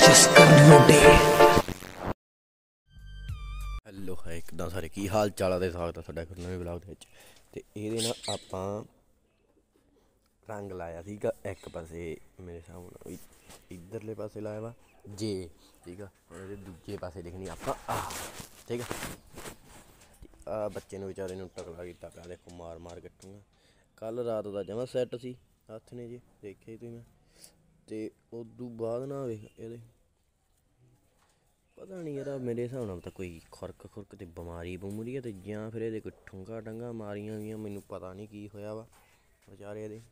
Hello ਹੈ ਕਿੱਦਾਂ ਸਾਰੇ ਕੀ ਹਾਲ ਚਾਲ ਆ ਤੇ ਸਵਾਗਤ ਆ ਤੁਹਾਡਾ ਨਵੇਂ ਵਲੌਗ ਦੇ ਵਿੱਚ। ਤੇ ਇਹਦੇ ਨਾਲ ਆਪਾਂ ਰੰਗ ਲਾਇਆ ਸੀਗਾ ਇੱਕ ਪਾਸੇ ਮੇਰੇ ਹਿਸਾਬ ਨਾਲ ਇੱਧਰਲੇ ਪਾਸੇ ਲਾਇਆ ਵਾ ਜੇ ਠੀਕ ਆ। ਹੁਣ ਇਹਦੇ ਦੂਜੇ ਪਾਸੇ ਲਿਖਣੀ ਆਪਾਂ ਆ ਠੀਕ ਆ। ਆ ਬੱਚੇ ਨੂੰ ਵਿਚਾਰੇ ਨੂੰ ਟਕਲਾ ਕੀਤਾ ਪਿਆ ਦੇਖੋ ਮਾਰ ਮਾਰ ਕੱਟੂਗਾ। ਕੱਲ੍ਹ ਰਾਤ ਦਾ ਜਮਾਂ ਸੈੱਟ ਸੀ ਹੱਥ ਨੇ ਜੀ ਦੇਖਿਆ ਤੁਸੀਂ ਮੈਂ। ਤੇ ਉਦੋਂ ਬਾਅਦ ਨਾ ਵੇਖ ਇਹਦੇ ਪਤਾ ਨਹੀਂ ਯਾਰ ਮੇਰੇ ਹਿਸਾਬ ਨਾਲ ਤਾਂ ਕੋਈ ਖੁਰਕ ਤੇ ਬਿਮਾਰੀ ਬਮੂਰੀ ਹੈ ਤੇ ਜਾਂ ਫਿਰ ਇਹਦੇ ਕੋਈ ਠੁੰਗਾ ਡੰਗਾ ਮਾਰੀਆਂ ਗਈਆਂ ਮੈਨੂੰ ਪਤਾ ਨਹੀਂ ਕੀ ਹੋਇਆ ਵਾ ਵਿਚਾਰੇ ਇਹਦੇ।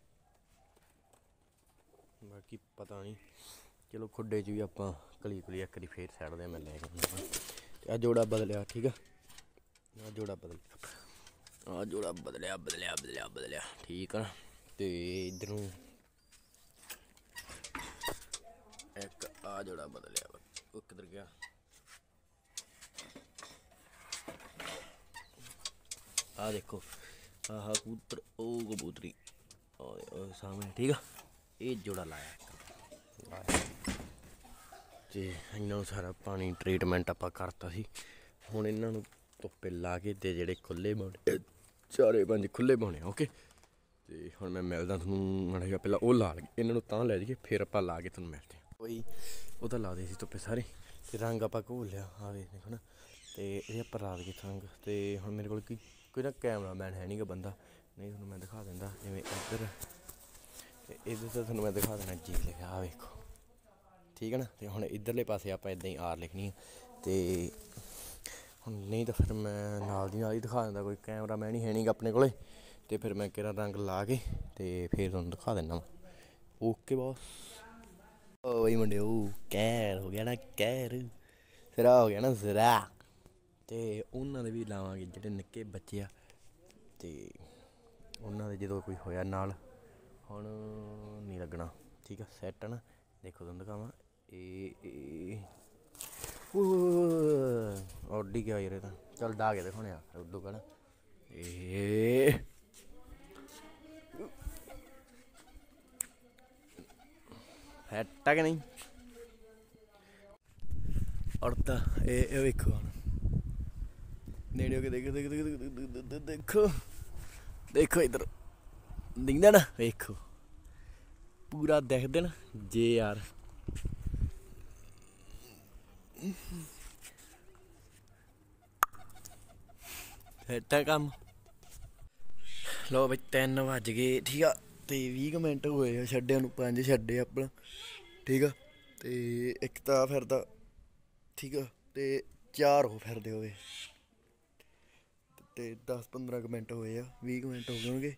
ਬਾਕੀ ਪਤਾ ਨਹੀਂ ਚਲੋ ਖੁੱਡੇ 'ਚ ਵੀ ਆਪਾਂ ਕਲੀ ਇੱਕ ਵਾਰੀ ਫੇਰ ਛੱਡਦੇ ਮੈਂ ਲੈ ਕੇ ਤੇ ਆਹ ਜੋੜਾ ਬਦਲਿਆ ਠੀਕ ਆ। ਆਹ ਜੋੜਾ ਬਦਲਿਆ ਠੀਕ ਆ। ਤੇ ਇੱਧਰ ਨੂੰ ਇੱਕ ਆਹ ਜੋੜਾ ਬਦਲਿਆ ਵਾ ਉਹ ਕਿੱਧਰ ਗਿਆ। ਆਹ ਦੇਖੋ ਆਹ ਕਬੂਤਰ ਉਹ ਕਬੂਤਰੀ ਉਹ ਸਾਹਮਣੇ ਠੀਕ ਆ। ਇਹ ਜੋੜਾ ਲਾਇਆ ਤੇ ਇਹਨਾਂ ਨੂੰ ਸਾਰਾ ਪਾਣੀ ਟਰੀਟਮੈਂਟ ਆਪਾਂ ਕਰਤਾ ਸੀ। ਹੁਣ ਇਹਨਾਂ ਨੂੰ ਧੁੱਪੇ ਲਾ ਕੇ ਤੇ ਜਿਹੜੇ ਖੁੱਲ੍ਹੇ ਪਾਉਣੇ 4-5 ਖੁੱਲ੍ਹੇ ਪਾਉਣੇ ਓਕੇ। ਤੇ ਹੁਣ ਮੈਂ ਮਿਲਦਾ ਤੁਹਾਨੂੰ ਮਾੜਾ ਜਿਹਾ ਪਹਿਲਾਂ ਉਹ ਲਾ ਲਈਏ ਇਹਨਾਂ ਨੂੰ ਤਾਂ ਲੈ ਜਾਈਏ ਫਿਰ ਆਪਾਂ ਲਾ ਕੇ ਤੁਹਾਨੂੰ ਮਿਲਦੇ ਹਾਂ। ਕੋਈ ਉਹ ਤਾਂ ਲਾ ਦੇ ਸੀ ਧੁੱਪੇ ਸਾਰੇ ਤੇ ਰੰਗ ਆਪਾਂ ਘੋਲ ਲਿਆ ਆ ਵੇਖ ਦੇਖੋ ਨਾ। ਤੇ ਇਹ ਆਪਾਂ ਲਾ ਦਈਏ ਰੰਗ ਤੇ ਹੁਣ ਮੇਰੇ ਕੋਲ ਕੋਈ ਨਾ ਕੈਮਰਾਮੈਨ ਹੈ ਨਹੀਂ ਗਾ ਬੰਦਾ ਨਹੀਂ ਤੁਹਾਨੂੰ ਮੈਂ ਦਿਖਾ ਦਿੰਦਾ ਜਿਵੇਂ ਇੱਧਰ ਤੇ ਇੱਧਰ ਤਾਂ ਤੁਹਾਨੂੰ ਮੈਂ ਦਿਖਾ ਦੇਣਾ ਜੀ ਲਿਖਿਆ ਆ ਵੇਖੋ ਠੀਕ ਹੈ ਨਾ। ਤੇ ਹੁਣ ਇੱਧਰਲੇ ਪਾਸੇ ਆਪਾਂ ਇੱਦਾਂ ਹੀ ਆਰ ਲਿਖਣੀ ਆ ਤੇ ਹੁਣ ਨਹੀਂ ਤਾਂ ਫਿਰ ਮੈਂ ਨਾਲ ਦੀ ਨਾਲ ਹੀ ਦਿਖਾ ਦਿੰਦਾ ਕੋਈ ਕੈਮਰਾਮੈਨ ਹੀ ਹੈ ਨਹੀਂ ਗਾ ਆਪਣੇ ਕੋਲ। ਤੇ ਫਿਰ ਮੈਂ ਕਿਹੜਾ ਰੰਗ ਲਾ ਕੇ ਤੇ ਫਿਰ ਤੁਹਾਨੂੰ ਦਿਖਾ ਦਿੰਦਾ ਵਾ ਓਕੇ ਬੋਸ। ਓ ਬਈ ਮੁੰਡੇ ਉਹ ਕਹਿਰ ਹੋ ਗਿਆ ਨਾ ਕਹਿਰ ਸਿਰਾ ਹੋ ਗਿਆ ਨਾ ਸਿਰਾ। ਤੇ ਉਹਨਾਂ ਦੇ ਵੀ ਲਾਵਾਂਗੇ ਜਿਹੜੇ ਨਿੱਕੇ ਬੱਚੇ ਆ ਤੇ ਉਹਨਾਂ ਦੇ ਜਦੋਂ ਕੋਈ ਹੋਇਆ ਨਾਲ ਹੁਣ ਨਹੀਂ ਲੱਗਣਾ ਠੀਕ ਆ ਸੈੱਟ ਨਾ। ਦੇਖੋ ਤੁਹਾਨੂੰ ਦਿਖਾਵਾਂ ਇਹ ਉੱਡੀ ਗਿਆ ਯਾਰ ਇਹ ਤਾਂ ਚੱਲ ਡਾ ਕੇ ਦਿਖਾਉਣੇ ਆ ਉੱਡੂ ਕਹਿਣਾ ਇਹ ਸੈੱਟ ਆ ਕਿ ਨਹੀਂ। ਔਰ ਤਾਂ ਇਹ ਵੇਖੋ ਹੁਣ ਨੇੜੇ ਹੋ ਕੇ ਦੇਖੋ ਇੱਧਰ ਦਿਖਦਾ ਨਾ ਵੇਖੋ ਪੂਰਾ ਦਿਖਦੇ ਨਾ ਜੇ ਯਾਰ। ਸੈੱਟ ਕੰਮ ਲਓ ਬਈ 3 ਵੱਜ ਗਏ ਠੀਕ ਆ। ਤੇ 20 ਮਿੰਟ ਹੋਏ ਆ ਛੱਡਿਆਂ ਨੂੰ 5 ਛੱਡੇ ਆਪਣਾ ਠੀਕ ਆ। ਤੇ ਇੱਕ ਤਾਂ ਫਿਰਦਾ ਠੀਕ ਆ ਤੇ 4 ਉਹ ਫਿਰਦੇ ਹੋਵੇ ਤੇ 10-15 ਮਿੰਟ ਹੋਏ ਆ 20 ਮਿੰਟ ਹੋ ਗਏ ਹੋਣਗੇ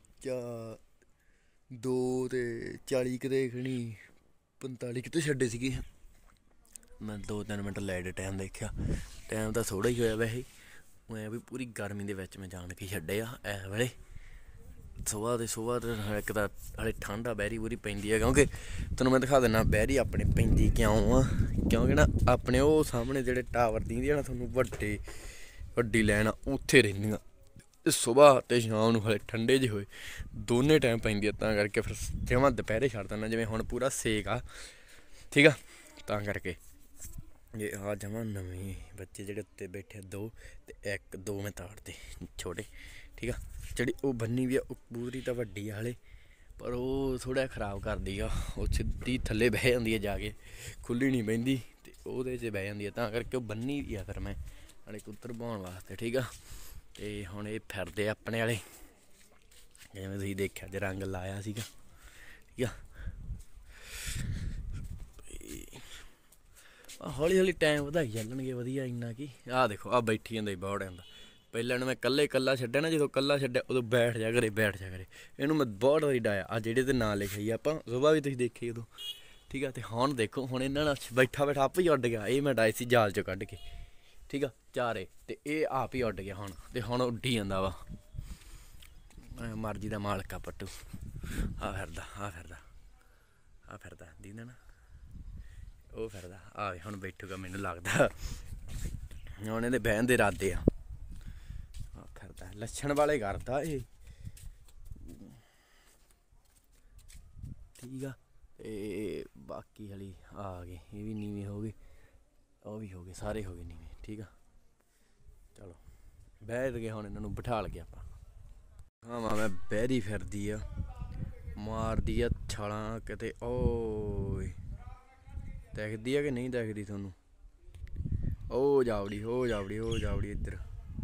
2 ਤੇ 40 ਕਿਤੇ ਖਣੀ 45 ਕਿਤੇ ਛੱਡੇ ਸੀਗੇ। ਮੈਂ 2-3 ਮਿੰਟ ਲੈਟ ਟਾਈਮ ਦੇਖਿਆ ਟਾਈਮ ਤਾਂ ਥੋੜ੍ਹਾ ਹੀ ਹੋਇਆ ਵੈਸੇ ਐਂ ਵੀ ਪੂਰੀ ਗਰਮੀ ਦੇ ਵਿੱਚ ਮੈਂ ਜਾਣ ਕੇ ਛੱਡੇ ਆ ਇਸ ਵੇਲੇ ਸੁਬਾਹ ਇੱਕ ਤਾਂ ਹਾਲੇ ਠੰਡ ਆ ਬਹਿਰੀ ਬੂਰੀ ਪੈਂਦੀ ਆ ਕਿਉਂਕਿ ਤੁਹਾਨੂੰ ਮੈਂ ਦਿਖਾ ਦਿੰਦਾ ਬਹਿਰੀ ਆਪਣੇ ਪੈਂਦੀ ਕਿਉਂ ਆ ਕਿਉਂਕਿ ਨਾ ਆਪਣੇ ਉਹ ਸਾਹਮਣੇ ਜਿਹੜੇ ਟਾਵਰ ਦਿੰਦੀ ਆ ਨਾ ਤੁਹਾਨੂੰ ਵੱਡੀ ਲਾਈਨ ਆ ਉੱਥੇ ਰਹਿੰਦੀਆਂ ਤੇ ਸੁਬਾਹ ਅਤੇ ਸ਼ਾਮ ਨੂੰ ਹਾਲੇ ਠੰਡੇ ਜਿਹੇ ਹੋਏ ਦੋਨੇ ਟਾਈਮ ਪੈਂਦੀ ਆ ਤਾਂ ਕਰਕੇ ਫਿਰ ਜਮਾਂ ਦੁਪਹਿਰੇ ਛੱਡ ਦਿੰਦਾ ਜਿਵੇਂ ਹੁਣ ਪੂਰਾ ਸੇਕ ਆ ਠੀਕ ਆ। ਤਾਂ ਕਰਕੇ ਇਹ ਆ ਜਮਾਂ ਨਵੇਂ ਬੱਚੇ ਜਿਹੜੇ ਉੱਤੇ ਬੈਠੇ 2 ਤੇ 2 ਮੈਂ ਤਾੜਤੇ ਛੋਟੇ ਠੀਕ ਆ। ਜਿਹੜੀ ਉਹ ਬੰਨੀ ਵੀ ਆ ਉਹ ਕਬੂਤਰੀ ਤਾਂ ਵੱਡੀ ਆ ਹਾਲੇ ਪਰ ਉਹ ਥੋੜ੍ਹਾ ਖ਼ਰਾਬ ਕਰਦੀ ਆ ਉਹ ਸਿੱਧੀ ਥੱਲੇ ਬਹਿ ਜਾਂਦੀ ਆ ਜਾ ਕੇ ਖੁੱਲ੍ਹੀ ਨਹੀਂ ਬਹਿੰਦੀ ਤੇ ਉਹਦੇ 'ਚ ਬਹਿ ਜਾਂਦੀ ਆ ਤਾਂ ਕਰਕੇ ਉਹ ਬੰਨੀ ਵੀ ਆ ਫਿਰ ਮੈਂ ਨਾਲੇ ਕਬੂਤਰ ਬਹਾਉਣ ਵਾਸਤੇ ਠੀਕ ਆ। ਤੇ ਹੁਣ ਇਹ ਫਿਰਦੇ ਆਪਣੇ ਵਾਲੇ ਜਿਵੇਂ ਤੁਸੀਂ ਦੇਖਿਆ ਜੇ ਰੰਗ ਲਾਇਆ ਸੀਗਾ ਠੀਕ ਆ। ਹੌਲੀ ਟਾਈਮ ਵਧਾਈ ਚੱਲਣਗੇ ਵਧੀਆ ਇੰਨਾ ਕੀ ਆਹ ਦੇਖੋ ਆਹ ਬੈਠੀ ਜਾਂਦਾ ਬਹੁਤ ਆਉਂਦਾ। ਪਹਿਲਾਂ ਨੂੰ ਮੈਂ ਇਕੱਲਾ ਛੱਡਿਆ ਨਾ ਜਦੋਂ ਇਕੱਲਾ ਛੱਡਿਆ ਉਦੋਂ ਬੈਠ ਜਾ ਕਰੇ ਇਹਨੂੰ ਮੈਂ ਬਹੁਤ ਵਾਰੀ ਡਾਇਆ ਆ ਜਿਹੜੇ ਤੇ ਨਾਂ ਲਿਖਿਆ ਜੀ ਆਪਾਂ ਸੁਬਾਹ ਵੀ ਤੁਸੀਂ ਦੇਖੀ ਉਦੋਂ ਠੀਕ ਆ। ਤੇ ਹੁਣ ਦੇਖੋ ਹੁਣ ਇਹਨਾਂ ਨਾਲ ਬੈਠਾ ਆਪੇ ਹੀ ਉੱਡ ਗਿਆ ਇਹ ਮੈਂ ਡਾਏ ਸੀ ਜਾਲ 'ਚੋਂ ਕੱਢ ਕੇ ਠੀਕ ਆ 4 ਤੇ ਇਹ ਆਪ ਹੀ ਉੱਡ ਗਿਆ ਹੁਣ ਤੇ ਹੁਣ ਉੱਡੀ ਜਾਂਦਾ ਵਾ ਮਰਜ਼ੀ ਦਾ ਮਾਲਕ ਆ ਪੱਟੂ ਆ ਫਿਰਦਾ ਦੀਦਾ ਨਾ ਉਹ ਫਿਰਦਾ ਆ ਹੁਣ ਬੈਠੂਗਾ ਮੈਨੂੰ ਲੱਗਦਾ ਹੁਣ ਇਹਦੇ ਬਹਿਣ ਦੇ ਇਰਾਦੇ ਆ ਫਿਰਦਾ ਲੱਛਣ ਵਾਲੇ ਕਰਦਾ ਇਹ ਠੀਕ ਆ। ਤੇ ਬਾਕੀ ਹਲੀ ਆ ਗਏ, ਇਹ ਵੀ ਨੀਵੇਂ ਹੋ ਗਏ, ਉਹ ਵੀ ਹੋ ਗਏ, ਸਾਰੇ ਹੋ ਗਏ ਨੀਵੇਂ। ਠੀਕ ਆ, ਚਲੋ ਬਹਿ ਗਏ ਹੁਣ, ਇਹਨਾਂ ਨੂੰ ਬਿਠਾ ਲਗੇ ਆਪਾਂ। ਹਾਂ ਮੈਂ ਬਹਿਰੀ ਫਿਰਦੀ ਆ, ਮਾਰਦੀ ਆ ਛਾਲਾਂ ਕਿਤੇ। ਓਏ ਦਿਖਦੀ ਆ ਕਿ ਨਹੀਂ ਦਿਖਦੀ ਤੁਹਾਨੂੰ? ਉਹ ਜਾਵੜੀ, ਉਹ ਜਾਵੜੀ, ਉਹ ਜਾਵੜੀ ਇੱਧਰ,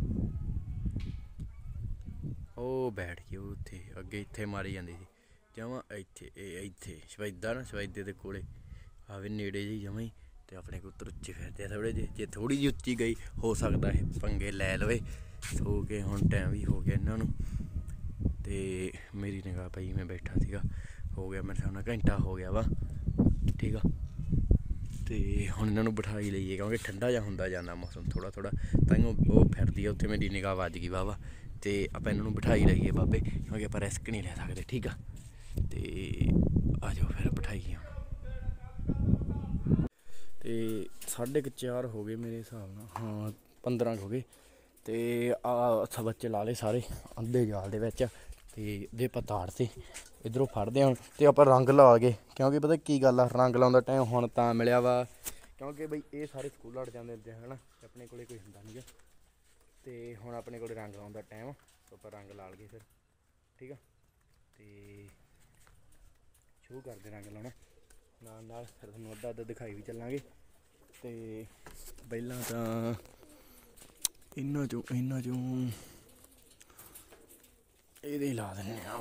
ਉਹ ਬੈਠ ਗਈ ਉੱਥੇ ਅੱਗੇ, ਇੱਥੇ ਮਾਰੀ ਜਾਂਦੀ ਸੀ ਜਮਾਂ ਇੱਥੇ। ਇਹ ਇੱਥੇ ਸਫੈਦਾ ਨਾ, ਸਫੈਦੇ ਦੇ ਕੋਲੇ ਆਵੇ ਨੇੜੇ ਜਿਹੀ ਜਮਾਂ ਹੀ। ਅਤੇ ਆਪਣੇ ਕਬੂਤਰ ਉੱਚੇ ਫਿਰਦੇ ਆ ਥੋੜ੍ਹੇ ਜਿਹੇ, ਜੇ ਥੋੜ੍ਹੀ ਜਿਹੀ ਉੱਚੀ ਗਈ ਹੋ ਸਕਦਾ ਇਹ ਪੰਗੇ ਲੈ ਲਵੇ। ਸੋ ਕੇ ਹੁਣ ਟਾਈਮ ਵੀ ਹੋ ਗਿਆ ਇਹਨਾਂ ਨੂੰ, ਅਤੇ ਮੇਰੀ ਨਿਗਾਹ ਪਈ, ਮੈਂ ਬੈਠਾ ਸੀਗਾ, ਹੋ ਗਿਆ ਮੇਰੇ ਹਿਸਾਬ ਨਾਲ ਘੰਟਾ ਹੋ ਗਿਆ ਵਾ। ਠੀਕ ਆ, ਅਤੇ ਹੁਣ ਇਹਨਾਂ ਨੂੰ ਬਿਠਾ ਹੀ ਲਈਏ ਕਿਉਂਕਿ ਠੰਡਾ ਜਿਹਾ ਹੁੰਦਾ ਜਾਂਦਾ ਮੌਸਮ ਥੋੜ੍ਹਾ ਥੋੜ੍ਹਾ, ਤਾਂ ਉਹ ਫਿਰਦੀ ਆ ਉੱਥੇ, ਮੇਰੀ ਨਿਗਾਹ ਵੱਜ ਗਈ ਵਾਹਵਾ। ਅਤੇ ਆਪਾਂ ਇਹਨਾਂ ਨੂੰ ਬਿਠਾ ਹੀ ਲਈਏ ਬਾਬੇ, ਕਿਉਂਕਿ ਆਪਾਂ ਰਿਸਕ ਨਹੀਂ ਲੈ ਸਕਦੇ। ਠੀਕ ਆ, ਅਤੇ ਆ ਜਾਓ ਫਿਰ ਬਿਠਾਈਏ ਹੁਣ। ਅਤੇ 4:30 ਹੋ ਗਏ ਮੇਰੇ ਹਿਸਾਬ ਨਾਲ, ਹਾਂ 15 ਹੋ ਗਏ। ਅਤੇ ਆਹ ਬੱਚੇ ਲਾ ਲਏ ਸਾਰੇ ਅੱਧੇ ਜਾਲ ਦੇ ਵਿੱਚ, ਅਤੇ ਇਹਦੇ ਆਪਾਂ ਤਾੜਤੇ ਇੱਧਰੋਂ ਫੜਦੇ ਹਾਂ। ਅਤੇ ਆਪਾਂ ਰੰਗ ਲਾ ਗਏ, ਕਿਉਂਕਿ ਪਤਾ ਕੀ ਗੱਲ ਆ, ਰੰਗ ਲਾਉਣ ਦਾ ਟਾਈਮ ਹੁਣ ਤਾਂ ਮਿਲਿਆ ਵਾ, ਕਿਉਂਕਿ ਬਈ ਇਹ ਸਾਰੇ ਸਕੂਲ ਅੜ ਜਾਂਦੇ ਹੁੰਦੇ ਹੈ ਨਾ, ਆਪਣੇ ਕੋਲ ਕੋਈ ਹੁੰਦਾ ਨਹੀਂ ਗਾ। ਅਤੇ ਹੁਣ ਆਪਣੇ ਕੋਲ ਰੰਗ ਲਾਉਣ ਦਾ ਟਾਈਮ, ਆਪਾਂ ਰੰਗ ਲਾ ਲਈਏ ਫਿਰ। ਠੀਕ ਆ, ਅਤੇ ਸ਼ੁਰੂ ਕਰਦੇ ਰੰਗ ਲਾਉਣਾ, ਨਾਲ ਨਾਲ ਫਿਰ ਤੁਹਾਨੂੰ ਅੱਧਾ ਅੱਧਾ ਦਿਖਾਈ ਵੀ ਚੱਲਾਂਗੇ। ਅਤੇ ਪਹਿਲਾਂ ਤਾਂ ਇਹਨਾਂ ਚੋਂ ਇਹਦੇ ਲਾ ਦਿੰਦੇ ਆ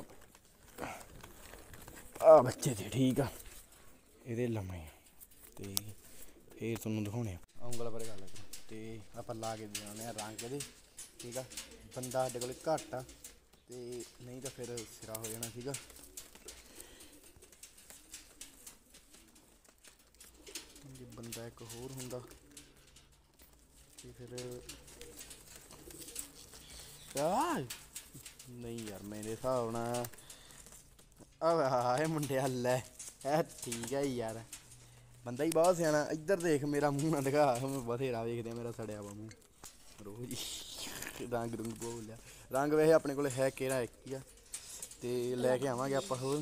ਆਹ ਬੱਚੇ ਤੇ। ਠੀਕ ਆ, ਇਹਦੇ ਲੰਮੇ, ਅਤੇ ਫਿਰ ਤੁਹਾਨੂੰ ਦਿਖਾਉਣੇ ਆ ਉਂਗਲ ਬਾਰੇ ਗੱਲ। ਅਤੇ ਆਪਾਂ ਲਾ ਕੇ ਦਿਖਾਉਂਦੇ ਹਾਂ ਰੰਗ ਇਹਦੇ। ਠੀਕ ਆ, ਬੰਦਾ ਸਾਡੇ ਕੋਲ ਘੱਟ ਆ, ਅਤੇ ਨਹੀਂ ਤਾਂ ਫਿਰ ਸਿਰਾ ਹੋ ਜਾਣਾ ਸੀਗਾ। ਜੇ ਬੰਦਾ ਇੱਕ ਹੋਰ ਹੁੰਦਾ ਅਤੇ ਫਿਰ ਨਹੀਂ ਯਾਰ, ਮੇਰੇ ਹਿਸਾਬ ਨਾਲ ਇਹ ਮੁੰਡਿਆ ਲੈ ਹੈ। ਠੀਕ ਹੈ ਯਾਰ, ਬੰਦਾ ਹੀ ਬਹੁਤ ਸਿਆਣਾ। ਇੱਧਰ ਦੇਖ, ਮੇਰਾ ਮੂੰਹ ਨਾ ਦਿਖਾ, ਬਥੇਰਾ ਵੇਖਦੇ ਮੇਰਾ ਸੜਿਆ ਵਾ ਮੂੰਹ ਰੋਜ਼ ਹੀ। ਰੰਗ ਰੁੰਗ ਬੋਲਿਆ, ਰੰਗ ਵੈਸੇ ਆਪਣੇ ਕੋਲ ਹੈ ਕਿਹੜਾ ਇੱਕ ਹੀ ਆ, ਅਤੇ ਲੈ ਕੇ ਆਵਾਂਗੇ ਆਪਾਂ ਹੋਰ,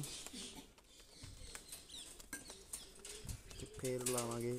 ਅਤੇ ਫਿਰ ਲਾਵਾਂਗੇ।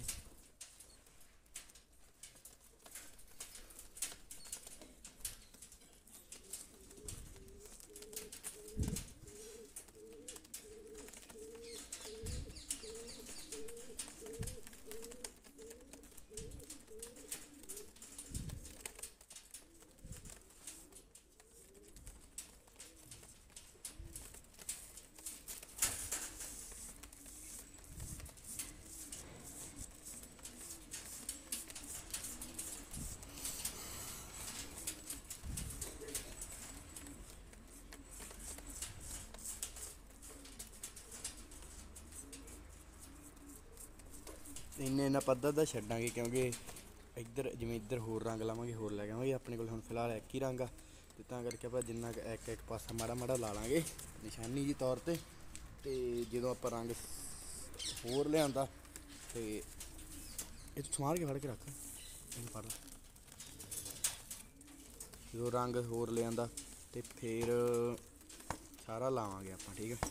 ਇੰਨਾ ਪੱਧਰ ਦਾ ਛੱਡਾਂਗੇ, ਕਿਉਂਕਿ ਇੱਧਰ ਜਿਵੇਂ ਇੱਧਰ ਹੋਰ ਰੰਗ ਲਾਵਾਂਗੇ, ਹੋਰ ਲੈ ਕੇ ਆਵਾਂਗੇ। ਆਪਣੇ ਕੋਲ ਹੁਣ ਫਿਲਹਾਲ ਇੱਕ ਹੀ ਰੰਗ ਆ, ਅਤੇ ਤਾਂ ਕਰਕੇ ਆਪਾਂ ਜਿੰਨਾ ਕੁ ਇੱਕ ਪਾਸਾ ਮਾੜਾ ਮਾੜਾ ਲਾ ਲਾਂਗੇ ਨਿਸ਼ਾਨੀ ਜੀ ਤੌਰ 'ਤੇ। ਅਤੇ ਜਦੋਂ ਆਪਾਂ ਰੰਗ ਹੋਰ ਲਿਆਂਦਾ, ਅਤੇ ਇਹ ਸੰਭਾਲ ਕੇ ਫੜ ਕੇ ਰੱਖ, ਇਹਨੂੰ ਫੜ। ਜਦੋਂ ਰੰਗ ਹੋਰ ਲਿਆਂਦਾ ਅਤੇ ਫਿਰ ਸਾਰਾ ਲਾਵਾਂਗੇ ਆਪਾਂ। ਠੀਕ ਆ,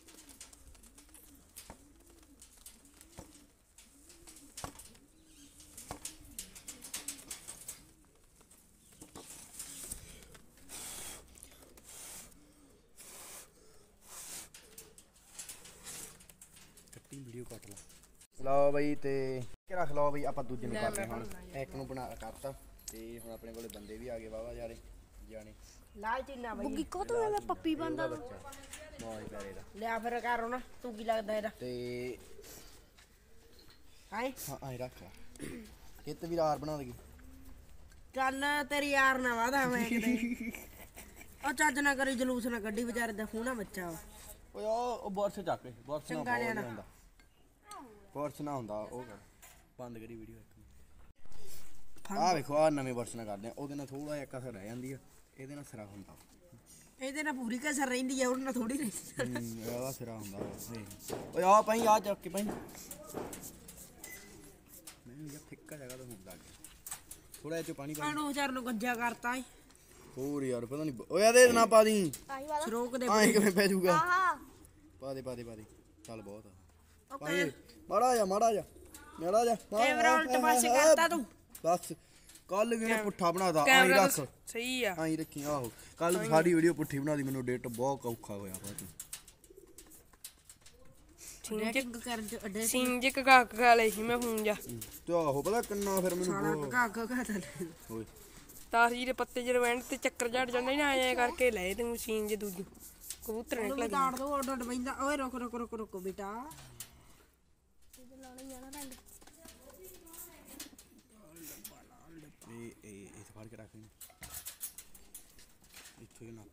ਵੀਡੀਓ ਕੱਟ ਲਾ। ਲਓ ਬਈ, ਅਤੇ ਰੱਖ ਲਓ ਬਈ, ਆਪਾਂ ਦੂਜੇ ਨੂੰ ਕਰਦੇ ਹੁਣ। ਇੱਕ ਨੂੰ ਬਣਾ ਕਰਤਾ, ਅਤੇ ਹੁਣ ਆਪਣੇ ਕੋਲੇ ਬੰਦੇ ਵੀ ਆ ਗਏ ਵਾਹਵਾ ਜਾਣੇ ਲਾਲ ਚੀਨਾ ਬਈ ਬੁੱਗੀ ਕੋ ਤੂੰ ਪੱਪੀ ਬੰਦਾ ਬੱਚਾ ਬਹੁਤ ਪਿਆਰੇ ਦਾ। ਲਿਆ ਫਿਰ ਕਰੋ ਨਾ, ਤੂੰ ਕੀ ਲੱਗਦਾ ਇਹਦਾ? ਅਤੇ ਹਾਂ ਆਏ ਰੱਖ ਕਿਤੇ ਵੀ ਰਾਰ ਬਣਾ ਦੇਗੀ। ਚੱਲ ਤੇਰੀ ਯਾਰ ਨਾ ਵਾਦਾ ਮੈਂ ਕਿਤੇ ਉਹ ਚੱਜ ਨਾ ਕਰੀ, ਜਲੂਸ ਨਾ ਕੱਢੀ, ਵਿਚਾਰੇ ਦਾ ਖੂਨਾ ਬੱਚਾ ਵਾ। ਓਏ ਉਹ ਬੋਰਸ ਚੱਕ, ਬੋਰਸ ਨਾ ਹੁੰਦਾ, ਬੋਰਸ ਨਾ ਹੁੰਦਾ। ਉਹ ਕਰ ਬੰਦ ਕਰੀ ਵੀਡੀਓ। ਆਹ ਵੇਖੋ, ਆਹ ਨਵੇਂ ਬੋਰਸ ਨਾਲ ਕਰਦੇ ਆ, ਉਹਦੇ ਨਾਲ ਥੋੜਾ ਜਿਹਾ ਕਸਰ ਰਹਿ ਜਾਂਦੀ ਆ, ਇਹਦੇ ਨਾਲ ਸਿਰਾ ਹੁੰਦਾ। ਇਹਦੇ ਨਾਲ ਪੂਰੀ ਕਸਰ ਰਹਿੰਦੀ ਆ, ਉਹਦੇ ਨਾਲ ਥੋੜੀ ਰਹਿੰਦੀ। ਇਹਦਾ ਸਿਰਾ ਹੁੰਦਾ। ਓਏ ਆ ਭਾਈ, ਆ ਚੱਕ ਕੇ ਭਾਈ, ਮੈਨੂੰ ਯਾਰ ਫਿੱਕਾ ਜਗ੍ਹਾ ਤਾਂ ਹੁੰਦਾ ਥੋੜਾ ਜਿਹਾ ਪਾਣੀ ਪਾ। ਆਣੋ ਵਿਚਾਰ ਨੂੰ ਗੱਜਾ ਕਰਤਾ ਏ ਹੋਰ ਯਾਰ, ਪਤਾ ਨਹੀਂ। ਓਏ ਇਹਦੇ ਨਾ ਪਾ ਦੀ, ਸਰੋਕ ਦੇ ਆਏ ਕਿਵੇਂ ਪੈ ਜਾਊਗਾ। ਪਾ ਦੇ ਪਾ ਦੇ ਪਾ ਦੇ, ਚੱਲ ਬਹੁਤ ਆ। ਓਕੇ ਮਾੜਾ ਜਾ ਮਾੜਾ ਜਾ ਕੈਮਰਾ ਉਲਟ ਪਾਸੇ ਕਰਤਾ ਤੂੰ ਬਸ ਕੱਲ ਵੀ ਪੁੱਠਾ ਬਣਾਦਾ ਆਈ ਕੈਮਰਾ ਰੱਖ ਸਹੀ ਆ ਆਈ ਰੱਖੀ ਆਹੋ ਕੱਲ ਸਾਡੀ ਵੀਡੀਓ ਪੁੱਠੀ ਬਣਾਦੀ ਮੈਨੂੰ ਡੇਟ ਬਹੁਤ ਔਖਾ ਹੋਇਆ ਬਾਅਦ ਡੈਟਿੰਗ ਕਰਨ ਚ ਅੱਡੇ ਸਿੰਜ ਕੱਕ ਖਾ ਲਈ ਸੀ ਮੈਂ ਫੋਨ ਜਾ ਤੇ ਆਹੋ ਪਤਾ ਕਿੰਨਾ ਫਿਰ ਮੈਨੂੰ ਸਾਲਾ ਕਾਕਾ ਕਹਤਾ ਓਏ ਤਾਰੀ ਦੇ ਪੱਤੇ ਜਿਹੜੇ ਵੈਂਡ ਤੇ ਚੱਕਰ ਝੜ ਜਾਂਦੇ ਨਾ ਐਂ ਕਰਕੇ ਲੈ ਤੂੰ ਸਿੰਜ ਦੂਜੀ ਕਬੂਤਰ ਉਹਨੂੰ ਨਿਕਲ ਤਾੜ ਦੋ ਉੱਡ ਪੈਂਦਾ ਓਏ ਰੁਕ ਬੇਟਾ ਇਹ ਫੜ ਕੇ ਰੱਖ ਇੱਥੋਂ ਹੀ ਨਾ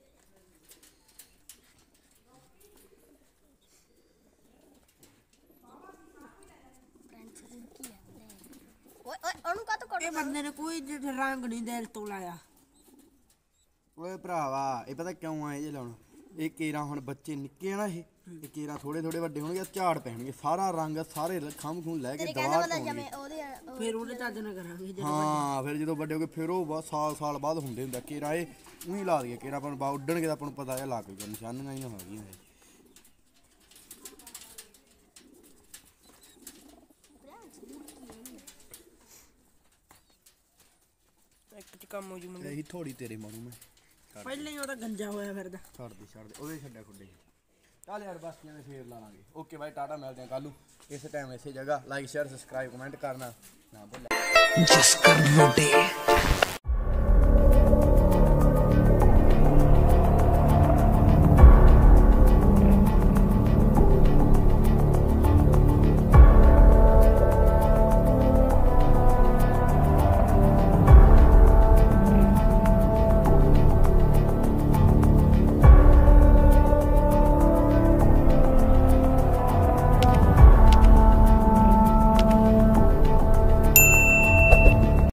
ਓਏ ਓਏ ਉਹਨੂੰ ਕਾਹਤੋਂ ਕੱਢ ਇਹ ਬੰਦੇ ਨੇ ਕੋਈ ਰੰਗ ਨਹੀਂ ਦਿਲ ਤੋਂ ਲਾਇਆ ਓਏ ਭਰਾਵਾ ਇਹ ਪਤਾ ਕਿਉਂ ਆਏ ਜੇ ਲਾਉਣਾ ਇਹ ਕੇਰਾ ਹੁਣ ਬੱਚੇ ਨਿੱਕੇ ਆ ਨਾ ਇਹ ਕੇਰਾ ਥੋੜੇ ਵੱਡੇ ਹੋਣਗੇ ਝਾੜ ਪੈਣਗੇ ਸਾਰਾ ਰੰਗ ਸਾਰੇ ਖੰਭ ਖੂਨ ਲੈ ਕੇ ਦਵਾ ਜਿਵੇਂ ਉਹਦੇ ਫਿਰ ਉਹਦੇ ਚੱਜ ਨਾ ਕਰਾਂਗੇ ਜਦੋਂ ਹਾਂ ਫਿਰ ਜਦੋਂ ਵੱਡੇ ਹੋ ਗਏ ਫਿਰ ਉਹ ਬਹੁਤ ਸਾਲ ਬਾਅਦ ਹੁੰਦੇ ਹੁੰਦਾ ਕੇਰਾ ਇਹ ਉਹੀ ਲਾ ਦਈਏ ਕੇਰਾ ਆਪਾਂ ਨੂੰ ਉੱਡਣਗੇ ਤਾਂ ਆਪਾਂ ਨੂੰ ਪਤਾ ਹੈ ਲਾ ਕੇ ਨਿਸ਼ਾਨੀਆਂ ਹੀ ਹੋ ਗਈਆਂ ਇੱਕ ਚ ਕੰਮ ਹੋ ਜੂ ਮੁੰਡੇ ਇਹੀ ਥੋੜੀ ਤੇਰੇ ਮਾਰੂ ਮੈਂ ਪਹਿਲਾਂ ਹੀ ਉਹਦਾ ਗੰਜਾ ਹੋਇਆ ਫਿਰਦਾ ਛੱਡ ਦੇ ਉਹਦੇ ਛੱਡਿਆ ਖੁੱਡੇ ਚੱਲ ਯਾਰ ਬਸ ਕਿਵੇਂ ਫੇਰ ਲਾਵਾਂਗੇ ਓਕੇ ਬਾਈ ਟਾਟਾ ਮਿਲਦੇ ਆ ਕੱਲ ਨੂੰ ਇਸੇ ਟਾਈਮ ਇਸੇ ਜਗ੍ਹਾ ਲਾਈਕ ਸ਼ੇਅਰ ਸਬਸਕ੍ਰਾਈਬ ਕਮੈਂਟ ਕਰਨਾ ਨਾ ਭੁੱਲ Just कर लो डे